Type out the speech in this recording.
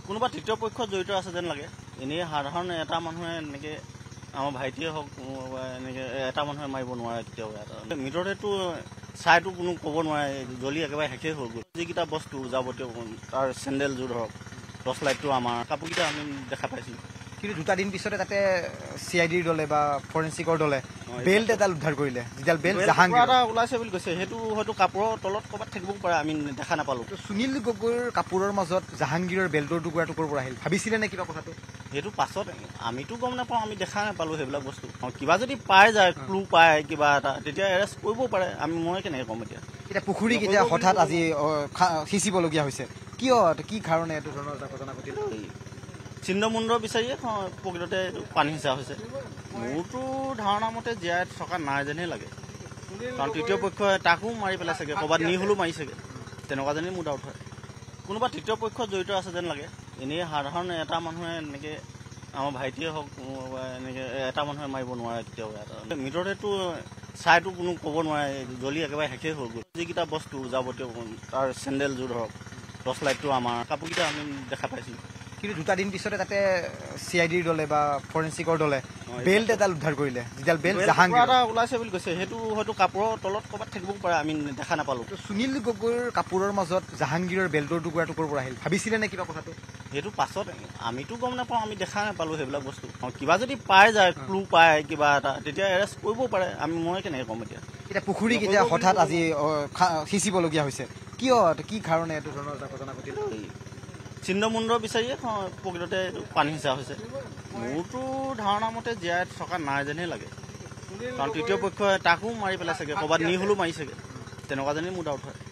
কোনোবা তৃতীয় পক্ষ জড়িত আছে যেন লাগে। এনেই সাধাৰণ এটা মানুহে এনেকৈ আমাৰ ভাইটিয়ে হওক এনেকৈ এটা মানুহে মাৰিব নোৱাৰে। কেতিয়াবা মৃতদেহটো চাইটো কোনো ক'ব নোৱাৰে, জ্বলি একেবাৰে শেষেই হৈ গ'ল। যিকেইটা বস্তু যাৱতীয় তাৰ চেণ্ডেলযোৰ ধৰক, টৰ্চ লাইটটো আমাৰ, কাপোৰকেইটা আমি দেখা পাইছিলোঁ। কিন্তু 2টা দিন পিছতে তাতে CIDৰ দলে বা ফৰেঞ্চিকৰ দলে বেল্ট এডাল উদ্ধাৰ কৰিলে, যিডাল বেল্ট জাহাংগীৰ এটা ওলাইছে বুলি কৈছে। সেইটো হয়তো কাপোৰৰ তলত ক'ৰবাত থাকিবও পাৰে, আমি দেখা নাপালোঁ। সুনীল গগৈৰ কাপোৰৰ মাজত জাহাংগীৰৰ বেল্টৰ টুকুৰা পৰা আহিল, ভাবিছিলে নে কিবা কথাটো? সেইটো পাছত আমিতো গম নাপাওঁ, আমি দেখা নাপালোঁ সেইবিলাক বস্তু। কিবা যদি পাই যায়, ক্লু পায় কিবা এটা, তেতিয়া এৰেষ্ট কৰিবও পাৰে। মই কেনেকৈ ক'ম এতিয়া পুখুৰীক এতিয়া হঠাৎ আজি সিঁচিবলগীয়া হৈছে, কিয়, কি কাৰণে এইটো ধৰণৰ এটা ঘটনা ঘটিল? চিন্নমুণ্ড বিচাৰিয়ে প্ৰকৃততে পানী সিঁচা হৈছে। মোৰতো ধাৰণা মতে জীয়াই থকা নাই যেনহে লাগে, কাৰণ তৃতীয় পক্ষই তাকো মাৰি পেলাই চাগে, ক'ৰবাত নি হ'লেও মাৰি চাগে, তেনেকুৱা যেনেই মোৰ ডাউট হয়। কোনোবা তৃতীয় পক্ষ জড়িত আছে যেন লাগে। এনেই সাধাৰণ এটা মানুহে এনেকৈ আমাৰ ভাইটিয়ে হওক এনেকৈ এটা মানুহে মাৰিব নোৱাৰে। কেতিয়াবা মৃতদেহটো চাইটো কোনো ক'ব নোৱাৰে, জ্বলি একেবাৰে শেষেই হৈ গ'ল। যিকেইটা বস্তু যাৱতীয় তাৰ চেণ্ডেলযোৰ ধৰক, টৰ্চ লাইটটো আমাৰ, কাপোৰকেইটা আমি দেখা পাইছিলোঁ। কিন্তু 2টা দিন পিছতে তাতে CIDৰ দলে বা ফৰেঞ্চিকৰ দলে বেল্ট এডাল উদ্ধাৰ কৰিলে, যিডাল বেল্ট জাহাংগীৰ এটা ওলাইছে বুলি কৈছে। সেইটো হয়তো কাপোৰৰ তলত ক'ৰবাত থাকিবও পাৰে, আমি দেখা নাপালোঁ। সুনীল গগৈৰ কাপোৰৰ মাজত জাহাংগীৰৰ বেল্টৰ টুকুৰা পৰা আহিল, ভাবিছিলে নে কিবা কথাটো? সেইটো পাছত আমিতো গম নাপাওঁ, আমি দেখা নাপালোঁ সেইবিলাক বস্তু। কিবা যদি পাই যায়, ক্লু পায় কিবা এটা, তেতিয়া এৰেষ্ট কৰিবও পাৰে। মই কেনেকৈ ক'ম এতিয়া পুখুৰীক এতিয়া হঠাৎ আজি সিঁচিবলগীয়া হৈছে, কিয়, কি কাৰণে এইটো ধৰণৰ এটা ঘটনা ঘটিল? চিন্নমুণ্ড বিচাৰিয়ে প্ৰকৃততে পানী সিঁচা হৈছে। মোৰতো ধাৰণা মতে জীয়াই থকা নাই যেনহে লাগে, কাৰণ তৃতীয় পক্ষই তাকো মাৰি পেলাই চাগে, ক'ৰবাত নি হ'লেও মাৰি চাগে, তেনেকুৱা যেনেই মোৰ ডাউট হয়।